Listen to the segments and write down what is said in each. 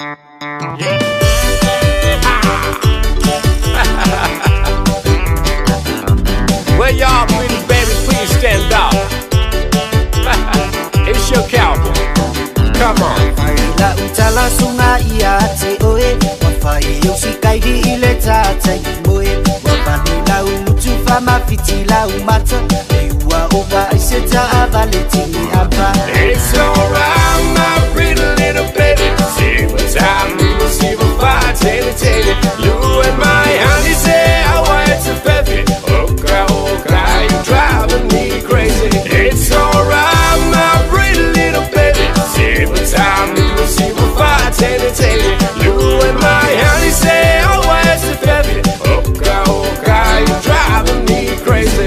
Well, y'all pretty baby, please stand up. It's your cowboy. Come on. La utala sunga iate oe, wafai usikai di ile tata imoe, wabani la umutu fama fiti la umata, ewa oba iseta avaletini apa. It's alright, my pretty little baby. See what time we will see before tell it. You and my honey say I want to baby. Oh cry, you driving me crazy. It's alright, my pretty little baby. See what time we will see before tell it. You and my honey say I want to baby. Oh cry, you driving me crazy.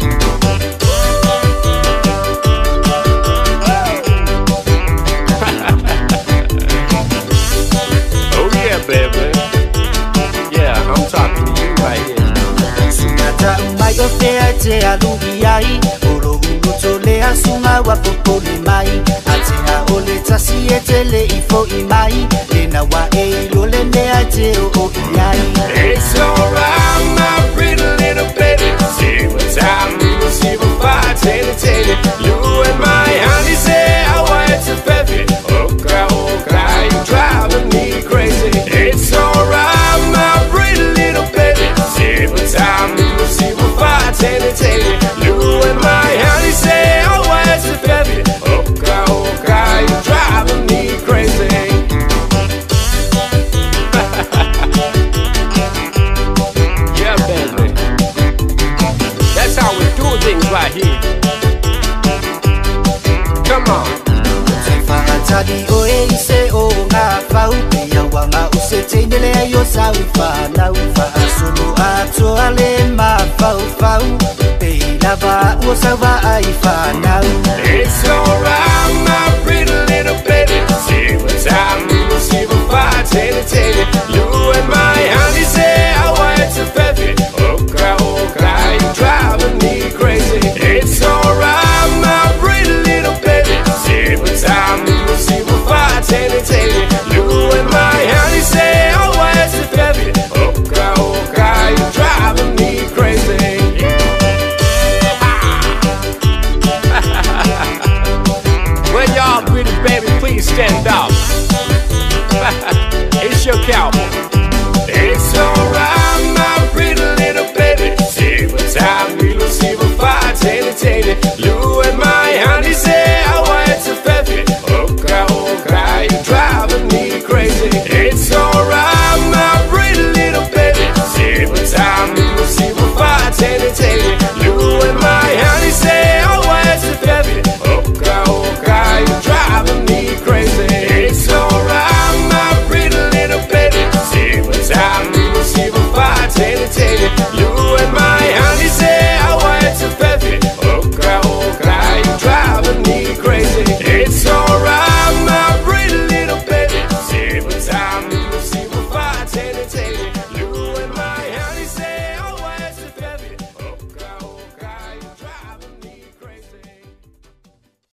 Baby, yeah, I'm talking to you right here. Sunata umai ofea te alugiai, oro ulutole asuma wapopole mai, atea ole tasi etele ifo imai, lena wa lole ne ate o iai. It's alright, my pretty little baby. See what time we will see before I tell it. You and my honey say I want to baby. Oh cry, you driving me crazy. It's alright, my pretty little baby. See what time we will see before I tell it. You and my honey say I want to baby. Oh cry, you driving me crazy. Yeah, baby. That's how we do things right here. Come on. Tadi oe ise o nga faupe ya wanga usetendele ayo saufa na ufa solo ato ale ma fau pe lava o sava ai fa now. It's alright, my pretty little baby.